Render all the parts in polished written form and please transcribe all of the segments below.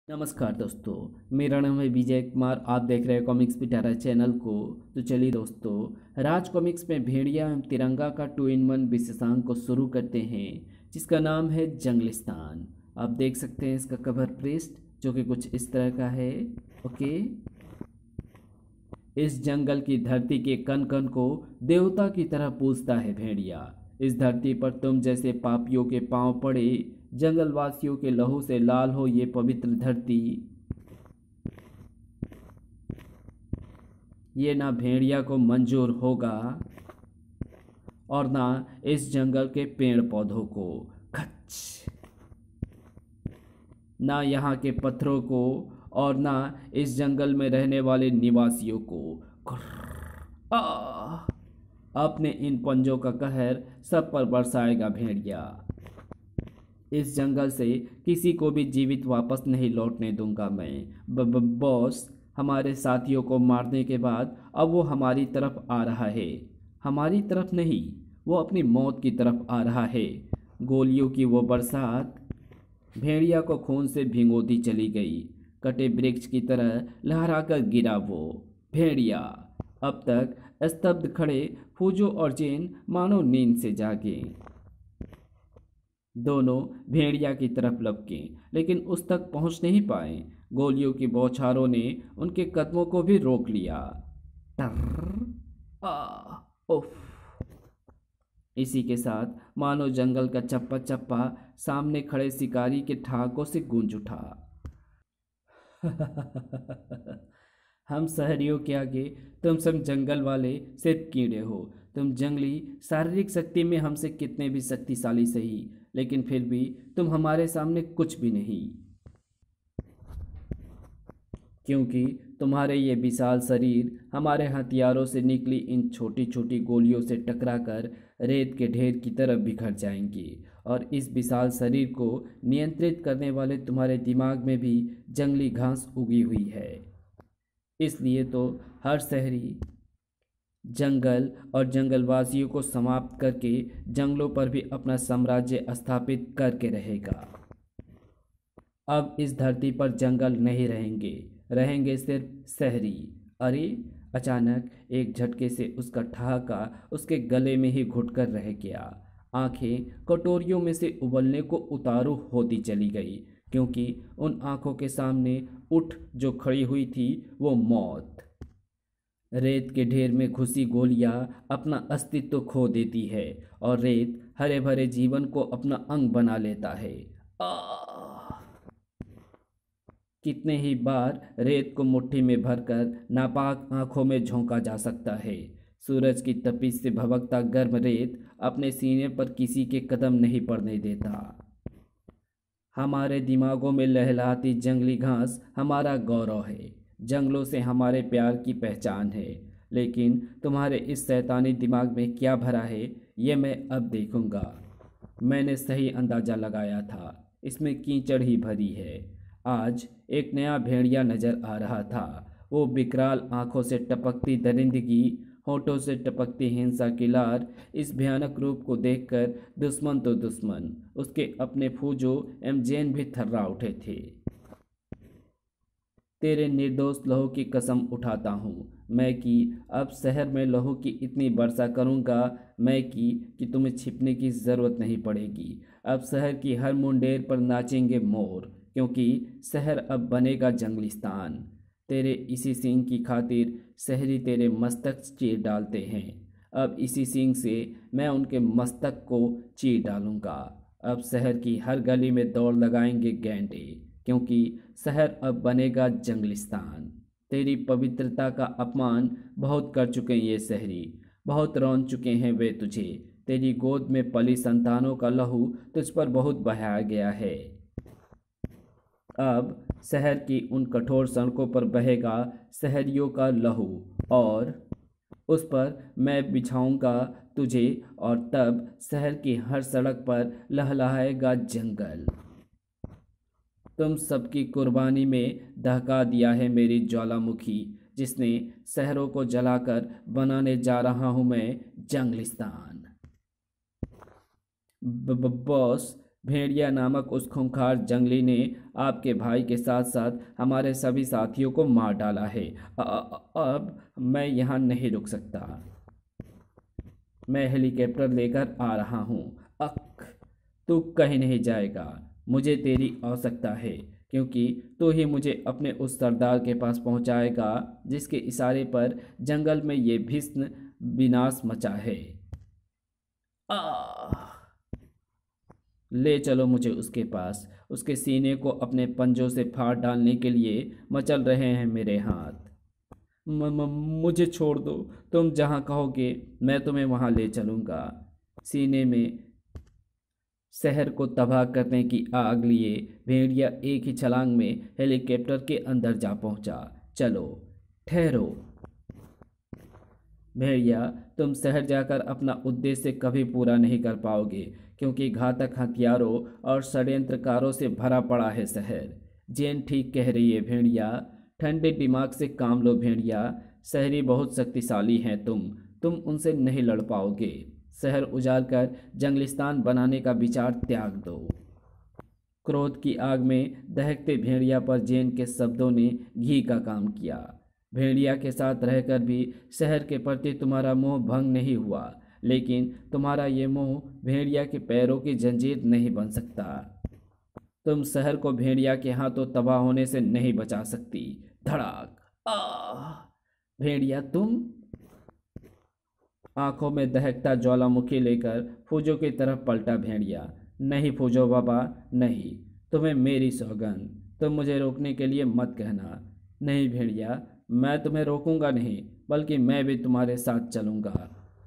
नमस्कार दोस्तों। मेरा नाम है विजय कुमार। आप देख रहे हैं कॉमिक्स पिटारा चैनल को। तो चलिए दोस्तों, राज कॉमिक्स में भेड़िया एवं तिरंगा का 2-in-1 विशेषांक को शुरू करते हैं, जिसका नाम है जंगलिस्तान। आप देख सकते हैं इसका कवर पृष्ठ, जो कि कुछ इस तरह का है। ओके। इस जंगल की धरती के कण कण को देवता की तरह पूजता है भेड़िया। इस धरती पर तुम जैसे पापियों के पांव पड़े, जंगलवासियों के लहू से लाल हो ये पवित्र धरती। ये ना भेड़िया को मंजूर होगा और ना इस जंगल के पेड़ पौधों को, खच, ना यहाँ के पत्थरों को और ना इस जंगल में रहने वाले निवासियों को। खुर्र, आ! अपने इन पंजों का कहर सब पर बरसाएगा भेड़िया। इस जंगल से किसी को भी जीवित वापस नहीं लौटने दूंगा मैं। बॉस, हमारे साथियों को मारने के बाद अब वो हमारी तरफ आ रहा है। हमारी तरफ नहीं, वो अपनी मौत की तरफ आ रहा है। गोलियों की वो बरसात भेड़िया को खून से भिगोती चली गई। कटे वृक्ष की तरह लहराकर गिरा वो भेड़िया। अब तक स्तब्ध खड़े फूजो और जेन मानो नींद से जागे। दोनों भेड़िया की तरफ लपके, लेकिन उस तक पहुंच नहीं पाए। गोलियों की बौछारों ने उनके कदमों को भी रोक लिया। टर, उफ। इसी के साथ मानो जंगल का चप्पा चप्पा सामने खड़े शिकारी के ठहाकों से गूंज उठा। हम शहरियों के आगे तुम सब जंगल वाले सिर्फ कीड़े हो। तुम जंगली शारीरिक शक्ति में हमसे कितने भी शक्तिशाली सही, लेकिन फिर भी तुम हमारे सामने कुछ भी नहीं, क्योंकि तुम्हारे ये विशाल शरीर हमारे हथियारों से निकली इन छोटी छोटी गोलियों से टकराकर रेत के ढेर की तरफ बिखर जाएंगी। और इस विशाल शरीर को नियंत्रित करने वाले तुम्हारे दिमाग में भी जंगली घास उगी हुई है। इसलिए तो हर शहरी जंगल और जंगलवासियों को समाप्त करके जंगलों पर भी अपना साम्राज्य स्थापित करके रहेगा। अब इस धरती पर जंगल नहीं रहेंगे, रहेंगे सिर्फ शहरी। अरे, अचानक एक झटके से उसका ठहाका उसके गले में ही घुटकर रह गया। आंखें कटोरियों में से उबलने को उतारू होती चली गई, क्योंकि उन आंखों के सामने उठ जो खड़ी हुई थी वो मौत। रेत के ढेर में घुसी गोलियां अपना अस्तित्व खो देती है और रेत हरे भरे जीवन को अपना अंग बना लेता है। आह! कितने ही बार रेत को मुट्ठी में भरकर नापाक आंखों में झोंका जा सकता है। सूरज की तपिश से भभकता गर्म रेत अपने सीने पर किसी के कदम नहीं पड़ने देता। हमारे दिमागों में लहलहाती जंगली घास हमारा गौरव है, जंगलों से हमारे प्यार की पहचान है। लेकिन तुम्हारे इस शैतानी दिमाग में क्या भरा है, ये मैं अब देखूंगा। मैंने सही अंदाजा लगाया था, इसमें कीचड़ ही भरी है। आज एक नया भेड़िया नजर आ रहा था। वो विकराल आंखों से टपकती दरिंदगी, होठों से टपकती हिंसा की लार। इस भयानक रूप को देखकर दुश्मन तो दुश्मन, उसके अपने फूजो एम जैन भी थर्रा उठे थे। तेरे निर्दोष लहू की कसम उठाता हूँ मैं कि अब शहर में लहू की इतनी वर्षा करूँगा मैं कि तुम्हें छिपने की ज़रूरत नहीं पड़ेगी। अब शहर की हर मुंडेर पर नाचेंगे मोर, क्योंकि शहर अब बनेगा जंगलिस्तान। तेरे इसी सींग की खातिर शहरी तेरे मस्तक चीर डालते हैं। अब इसी सींग से मैं उनके मस्तक को चीर डालूंगा। अब शहर की हर गली में दौड़ लगाएंगे गैंडे, क्योंकि शहर अब बनेगा जंगलिस्तान। तेरी पवित्रता का अपमान बहुत कर चुके हैं ये शहरी, बहुत रौंद चुके हैं वे तुझे। तेरी गोद में पली संतानों का लहू तुझ पर बहुत बहाया गया है। अब शहर की उन कठोर सड़कों पर बहेगा शहरियों का लहू, और उस पर मैं बिछाऊंगा तुझे, और तब शहर की हर सड़क पर लहलहाएगा जंगल। तुम सबकी कुर्बानी में दहका दिया है मेरी ज्वालामुखी, जिसने शहरों को जलाकर बनाने जा रहा हूं मैं जंगलिस्तान। बॉस, भेड़िया नामक उस खूंखार जंगली ने आपके भाई के साथ साथ हमारे सभी साथियों को मार डाला है। अब मैं यहाँ नहीं रुक सकता। मैं हेलीकॉप्टर लेकर आ रहा हूँ। अक तू कहीं नहीं जाएगा। मुझे तेरी आवश्यकता है, क्योंकि तू ही मुझे अपने उस सरदार के पास पहुँचाएगा जिसके इशारे पर जंगल में ये भीषण विनाश मचा है। आ ले चलो मुझे उसके पास। उसके सीने को अपने पंजों से फाड़ डालने के लिए मचल रहे हैं मेरे हाथ। मुझे छोड़ दो। तुम जहाँ कहोगे मैं तुम्हें वहाँ ले चलूँगा। सीने में शहर को तबाह करने की आग लिए भेड़िया एक ही छलांग में हेलीकॉप्टर के अंदर जा पहुँचा। चलो, ठहरो भेड़िया, तुम शहर जाकर अपना उद्देश्य कभी पूरा नहीं कर पाओगे, क्योंकि घातक हथियारों और षड्यंत्रकारों से भरा पड़ा है शहर। जेन ठीक कह रही है भेड़िया। ठंडे दिमाग से काम लो भेड़िया। शहरी बहुत शक्तिशाली हैं। तुम उनसे नहीं लड़ पाओगे। शहर उजाड़ कर जंगलिस्तान बनाने का विचार त्याग दो। क्रोध की आग में दहकते भेड़िया पर जेन के शब्दों ने घी का काम किया। भेड़िया के साथ रहकर भी शहर के प्रति तुम्हारा मोह भंग नहीं हुआ, लेकिन तुम्हारा ये मोह भेड़िया के पैरों की जंजीर नहीं बन सकता। तुम शहर को भेड़िया के हाथों तबाह होने से नहीं बचा सकती। धड़ाक। आ भेड़िया तुम। आंखों में दहकता ज्वालामुखी लेकर फूजो की तरफ पलटा भेड़िया। नहीं फूजो बाबा, नहीं। तुम्हें मेरी सौगंध। तुम मुझे रोकने के लिए मत कहना। नहीं भेड़िया, मैं तुम्हें रोकूंगा नहीं, बल्कि मैं भी तुम्हारे साथ चलूंगा।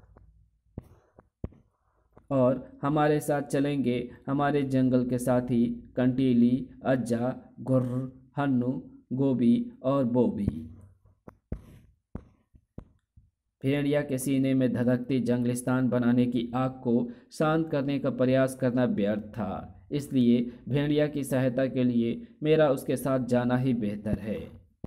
और हमारे साथ चलेंगे हमारे जंगल के साथी कंटीली, अज्जा, गुर्र, हन्नू, गोभी और बोबी। भेड़िया के सीने में धधकती जंगलिस्तान बनाने की आग को शांत करने का प्रयास करना व्यर्थ था। इसलिए भेड़िया की सहायता के लिए मेरा उसके साथ जाना ही बेहतर है।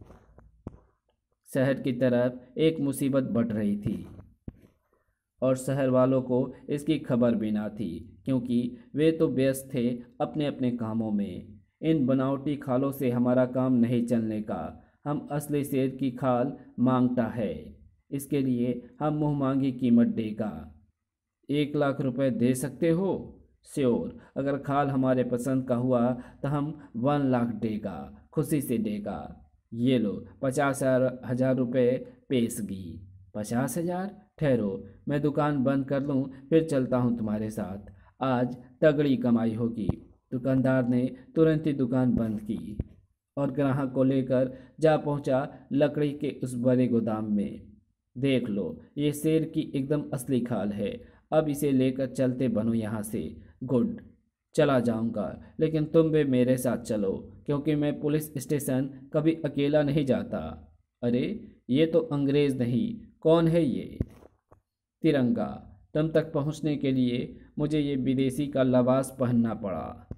शहर की तरफ एक मुसीबत बढ़ रही थी और शहर वालों को इसकी खबर भी ना थी, क्योंकि वे तो व्यस्त थे अपने अपने कामों में। इन बनावटी खालों से हमारा काम नहीं चलने का। हम असली शेर की खाल मांगता है। इसके लिए हम मुँह मांगी कीमत देगा। 1 लाख रुपए दे सकते हो? श्योर। अगर खाल हमारे पसंद का हुआ तो हम 1 लाख देगा, खुशी से देगा। ये लो 50,000 रुपये पेशगी। 50,000? ठहरो, मैं दुकान बंद कर लूँ, फिर चलता हूँ तुम्हारे साथ। आज तगड़ी कमाई होगी। दुकानदार ने तुरंत ही दुकान बंद की और ग्राहक को लेकर जा पहुँचा लकड़ी के उस बड़े गोदाम में। देख लो, ये शेर की एकदम असली खाल है। अब इसे लेकर चलते बनो यहाँ से। गुड। चला जाऊंगा, लेकिन तुम भी मेरे साथ चलो, क्योंकि मैं पुलिस स्टेशन कभी अकेला नहीं जाता। अरे, ये तो अंग्रेज नहीं, कौन है ये? तिरंगा। तुम तक पहुंचने के लिए मुझे ये विदेशी का लिबास पहनना पड़ा।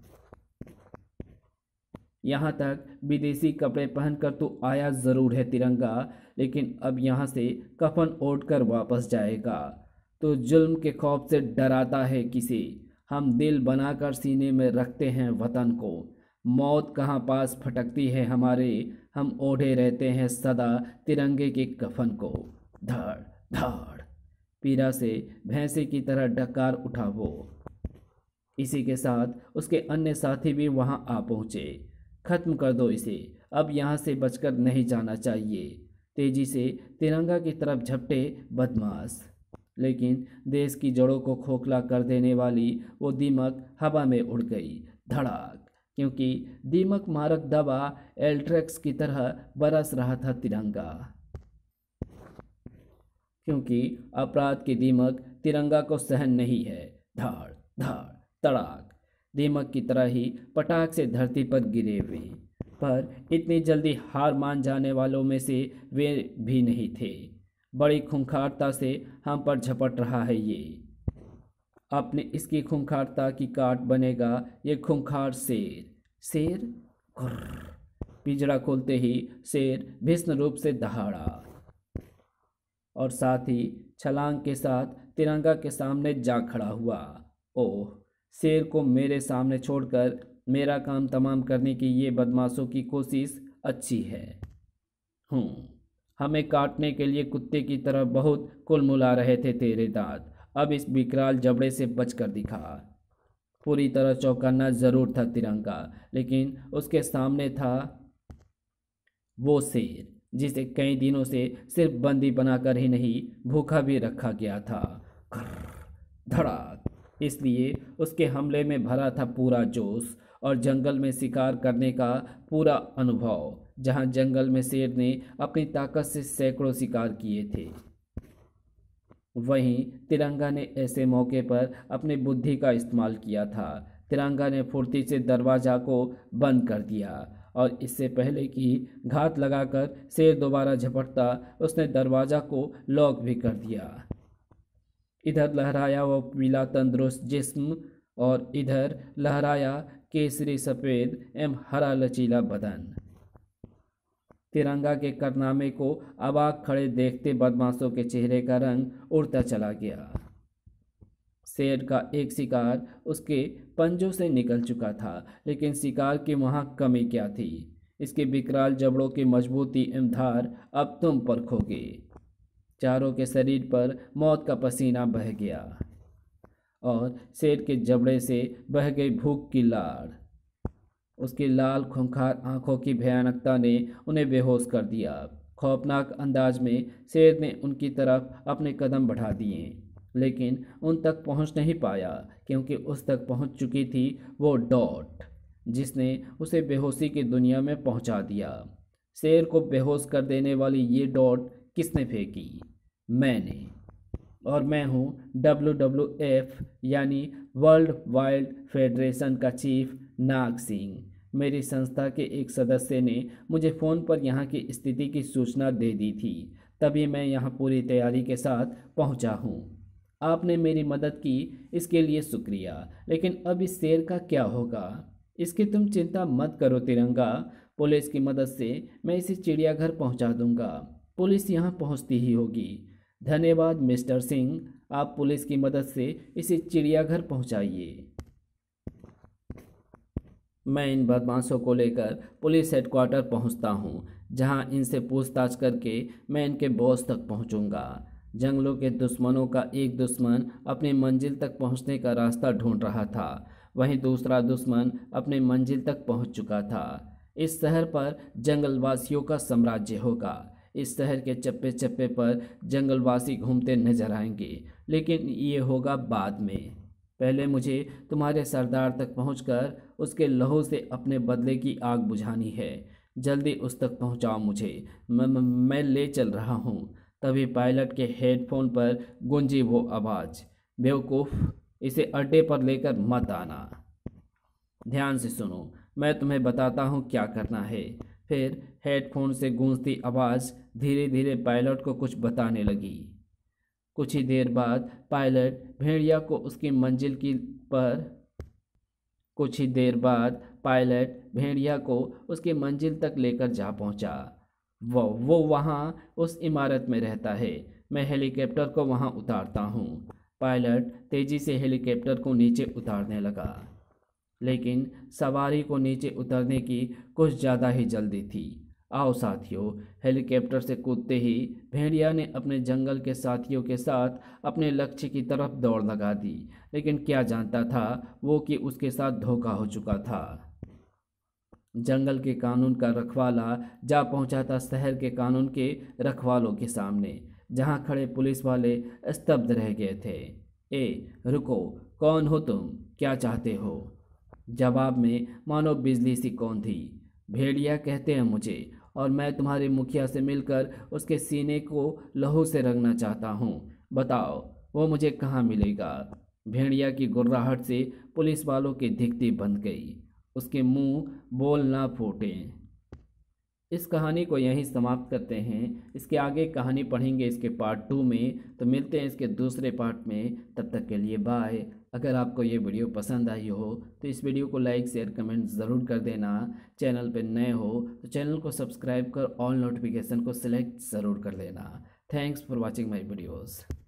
यहाँ तक विदेशी कपड़े पहनकर तो आया ज़रूर है तिरंगा, लेकिन अब यहाँ से कफन ओढ़ कर वापस जाएगा। तो जुल्म के खौफ से डराता है किसे? हम दिल बनाकर सीने में रखते हैं वतन को। मौत कहाँ पास फटकती है हमारे, हम ओढ़े रहते हैं सदा तिरंगे के कफन को। धड़ धड़ पीड़ा से भैंसे की तरह डकार उठा वो। इसी के साथ उसके अन्य साथी भी वहां आ पहुंचे। खत्म कर दो इसे, अब यहाँ से बचकर नहीं जाना चाहिए। तेजी से तिरंगा की तरफ झपटे बदमाश। लेकिन देश की जड़ों को खोखला कर देने वाली वो दीमक हवा में उड़ गई। धड़ाक। क्योंकि दीमक मारक दवा एल्ट्रेक्स की तरह बरस रहा था तिरंगा। क्योंकि अपराध की दीमक तिरंगा को सहन नहीं है। धाड़ धाड़ तड़ाक। दीमक की तरह ही पटाख से धरती पर गिरे हुए, पर इतनी जल्दी हार मान जाने वालों में से वे भी नहीं थे। बड़ी खूंखारता से हम पर झपट रहा है ये। अपने इसकी खूंखारता की काट बनेगा ये खूंखार शेर। शेर। घुर्र। पिंजरा खोलते ही शेर भीषण रूप से दहाड़ा और साथ ही छलांग के साथ तिरंगा के सामने जा खड़ा हुआ। ओह, शेर को मेरे सामने छोड़कर मेरा काम तमाम करने की ये बदमाशों की कोशिश अच्छी है। हमें काटने के लिए कुत्ते की तरह बहुत कुलमुला रहे थे तेरे दांत, अब इस विकराल जबड़े से बचकर दिखा। पूरी तरह चौंकाना जरूर था तिरंगा, लेकिन उसके सामने था वो शेर जिसे कई दिनों से सिर्फ बंदी बनाकर ही नहीं, भूखा भी रखा गया था। धड़ाक, इसलिए उसके हमले में भरा था पूरा जोश और जंगल में शिकार करने का पूरा अनुभव। जहां जंगल में शेर ने अपनी ताकत से सैकड़ों शिकार किए थे, वहीं तिरंगा ने ऐसे मौके पर अपनी बुद्धि का इस्तेमाल किया था। तिरंगा ने फुर्ती से दरवाजा को बंद कर दिया और इससे पहले कि घात लगाकर शेर दोबारा झपटता, उसने दरवाजा को लॉक भी कर दिया। इधर लहराया वो पीला तंदुरुस्त जिस्म और इधर लहराया केसरी सफ़ेद एवं हरा लचीला बदन। तिरंगा के कारनामे को अबाक खड़े देखते बदमाशों के चेहरे का रंग उड़ता चला गया। शेर का एक शिकार उसके पंजों से निकल चुका था, लेकिन शिकार की वहाँ कमी क्या थी? इसके विकराल जबड़ों की मजबूती एवं धार अब तुम परखोगे। चारों के शरीर पर मौत का पसीना बह गया और शेर के जबड़े से बह गई भूख की लार। उसकी लाल खूंखार आंखों की भयानकता ने उन्हें बेहोश कर दिया। खौफनाक अंदाज में शेर ने उनकी तरफ अपने कदम बढ़ा दिए, लेकिन उन तक पहुंच नहीं पाया, क्योंकि उस तक पहुंच चुकी थी वो डॉट, जिसने उसे बेहोशी की दुनिया में पहुंचा दिया। शेर को बेहोश कर देने वाली ये डॉट किसने फेंकी? मैंने। और मैं हूँ WWF यानी वर्ल्ड वाइल्ड फेडरेशन का चीफ नाग सिंह। मेरी संस्था के एक सदस्य ने मुझे फ़ोन पर यहाँ की स्थिति की सूचना दे दी थी, तभी मैं यहाँ पूरी तैयारी के साथ पहुँचा हूँ। आपने मेरी मदद की, इसके लिए शुक्रिया। लेकिन अब इस शेर का क्या होगा? इसकी तुम चिंता मत करो तिरंगा, पुलिस की मदद से मैं इसे चिड़ियाघर पहुँचा दूँगा। पुलिस यहाँ पहुँचती ही होगी। धन्यवाद मिस्टर सिंह, आप पुलिस की मदद से इसे चिड़ियाघर पहुँचाइए। मैं इन बदमाशों को लेकर पुलिस हेडक्वार्टर पहुंचता हूं, जहां इनसे पूछताछ करके मैं इनके बॉस तक पहुंचूंगा। जंगलों के दुश्मनों का एक दुश्मन अपनी मंजिल तक पहुंचने का रास्ता ढूंढ रहा था, वहीं दूसरा दुश्मन अपनी मंजिल तक पहुंच चुका था। इस शहर पर जंगलवासियों का साम्राज्य होगा। इस शहर के चप्पे चप्पे पर जंगलवासी घूमते नजर आएंगे, लेकिन ये होगा बाद में। पहले मुझे तुम्हारे सरदार तक पहुंचकर उसके लहू से अपने बदले की आग बुझानी है। जल्दी उस तक पहुंचाओ मुझे, मैं ले चल रहा हूं। तभी पायलट के हेडफोन पर गूंजी वो आवाज़, बेवकूफ़, इसे अड्डे पर लेकर मत आना। ध्यान से सुनो, मैं तुम्हें बताता हूं क्या करना है। फिर हेडफोन से गूंजती आवाज़ धीरे धीरे पायलट को कुछ बताने लगी। कुछ ही देर बाद पायलट भेड़िया को उसकी मंजिल की पर कुछ ही देर बाद पायलट भेड़िया को उसकी मंजिल तक लेकर जा पहुंचा। वो वहाँ उस इमारत में रहता है। मैं हेलीकॉप्टर को वहाँ उतारता हूँ। पायलट तेज़ी से हेलीकॉप्टर को नीचे उतारने लगा, लेकिन सवारी को नीचे उतरने की कुछ ज़्यादा ही जल्दी थी। आओ साथियों, हेलीकॉप्टर से कूदते ही भेड़िया ने अपने जंगल के साथियों के साथ अपने लक्ष्य की तरफ दौड़ लगा दी। लेकिन क्या जानता था वो कि उसके साथ धोखा हो चुका था। जंगल के कानून का रखवाला जा पहुंचा था शहर के कानून के रखवालों के सामने, जहां खड़े पुलिस वाले स्तब्ध रह गए थे। रुको, कौन हो तुम? क्या चाहते हो? जवाब में मानो बिजली सी कौन थी। भेड़िया कहते हैं मुझे, और मैं तुम्हारे मुखिया से मिलकर उसके सीने को लहू से रंगना चाहता हूँ। बताओ वो मुझे कहाँ मिलेगा? भेड़िया की गुर्राहट से पुलिस वालों की धिकती बंद गई। उसके मुंह बोल ना फूटे। इस कहानी को यहीं समाप्त करते हैं। इसके आगे कहानी पढ़ेंगे इसके पार्ट 2 में, तो मिलते हैं इसके दूसरे पार्ट में। तब तक के लिए बाय। अगर आपको ये वीडियो पसंद आई हो तो इस वीडियो को लाइक शेयर कमेंट ज़रूर कर देना। चैनल पर नए हो तो चैनल को सब्सक्राइब कर ऑल नोटिफिकेशन को सिलेक्ट ज़रूर कर लेना। Thanks for watching my videos.